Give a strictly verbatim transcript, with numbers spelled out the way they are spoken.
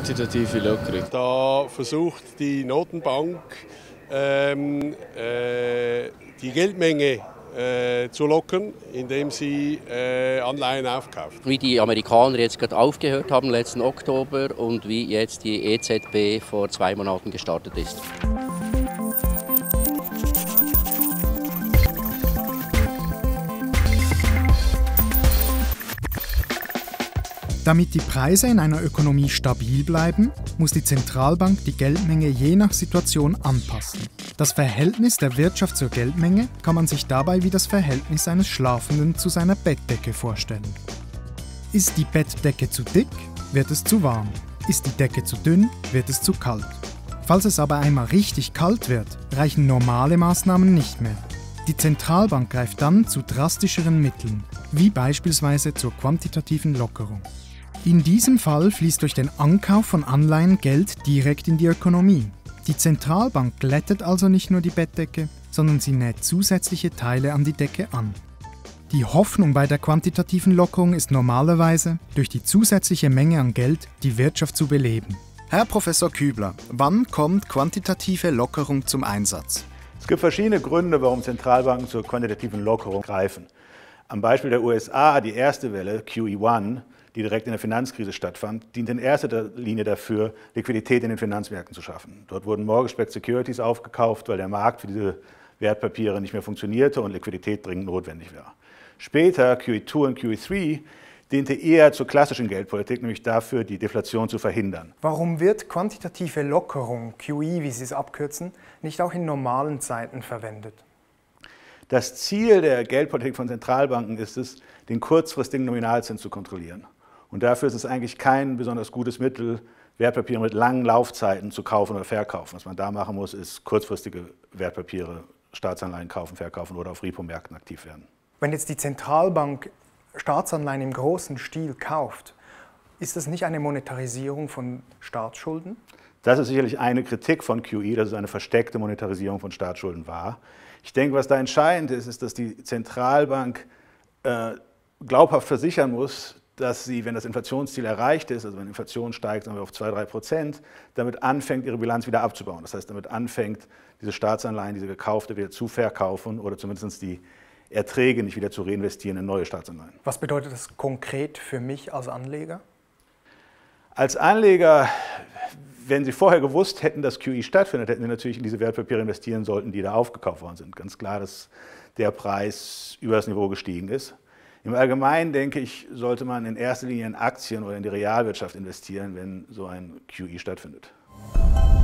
quantitative Lockerung. Da versucht die Notenbank, ähm, äh, die Geldmenge äh, zu lockern, indem sie äh, Anleihen aufkauft. Wie die Amerikaner jetzt gerade aufgehört haben letzten Oktober und wie jetzt die E Z B vor zwei Monaten gestartet ist. Damit die Preise in einer Ökonomie stabil bleiben, muss die Zentralbank die Geldmenge je nach Situation anpassen. Das Verhältnis der Wirtschaft zur Geldmenge kann man sich dabei wie das Verhältnis eines Schlafenden zu seiner Bettdecke vorstellen. Ist die Bettdecke zu dick, wird es zu warm. Ist die Decke zu dünn, wird es zu kalt. Falls es aber einmal richtig kalt wird, reichen normale Maßnahmen nicht mehr. Die Zentralbank greift dann zu drastischeren Mitteln, wie beispielsweise zur quantitativen Lockerung. In diesem Fall fließt durch den Ankauf von Anleihen Geld direkt in die Ökonomie. Die Zentralbank glättet also nicht nur die Bettdecke, sondern sie näht zusätzliche Teile an die Decke an. Die Hoffnung bei der quantitativen Lockerung ist normalerweise, durch die zusätzliche Menge an Geld die Wirtschaft zu beleben. Herr Professor Kübler, wann kommt quantitative Lockerung zum Einsatz? Es gibt verschiedene Gründe, warum Zentralbanken zur quantitativen Lockerung greifen. Am Beispiel der U S A, die erste Welle, Q E eins, die direkt in der Finanzkrise stattfand, dient in erster Linie dafür, Liquidität in den Finanzmärkten zu schaffen. Dort wurden Mortgage-backed Securities aufgekauft, weil der Markt für diese Wertpapiere nicht mehr funktionierte und Liquidität dringend notwendig war. Später, Q E zwei und Q E drei, diente eher zur klassischen Geldpolitik, nämlich dafür, die Deflation zu verhindern. Warum wird quantitative Lockerung, Q E, wie Sie es abkürzen, nicht auch in normalen Zeiten verwendet? Das Ziel der Geldpolitik von Zentralbanken ist es, den kurzfristigen Nominalzins zu kontrollieren. Und dafür ist es eigentlich kein besonders gutes Mittel, Wertpapiere mit langen Laufzeiten zu kaufen oder verkaufen. Was man da machen muss, ist kurzfristige Wertpapiere, Staatsanleihen kaufen, verkaufen oder auf Repo-Märkten aktiv werden. Wenn jetzt die Zentralbank Staatsanleihen im großen Stil kauft, ist das nicht eine Monetarisierung von Staatsschulden? Das ist sicherlich eine Kritik von Q E, dass es eine versteckte Monetarisierung von Staatsschulden war. Ich denke, was da entscheidend ist, ist, dass die Zentralbank äh, glaubhaft versichern muss, dass sie, wenn das Inflationsziel erreicht ist, also wenn Inflation steigt sagen wir auf zwei bis drei Prozent, damit anfängt, ihre Bilanz wieder abzubauen. Das heißt, damit anfängt, diese Staatsanleihen, diese gekaufte, wieder zu verkaufen oder zumindest die Erträge nicht wieder zu reinvestieren in neue Staatsanleihen. Was bedeutet das konkret für mich als Anleger? Als Anleger, wenn Sie vorher gewusst hätten, dass Q E stattfindet, hätten Sie natürlich in diese Wertpapiere investieren sollten, die da aufgekauft worden sind. Ganz klar, dass der Preis über das Niveau gestiegen ist. Im Allgemeinen, denke ich, sollte man in erster Linie in Aktien oder in die Realwirtschaft investieren, wenn so ein Q E stattfindet.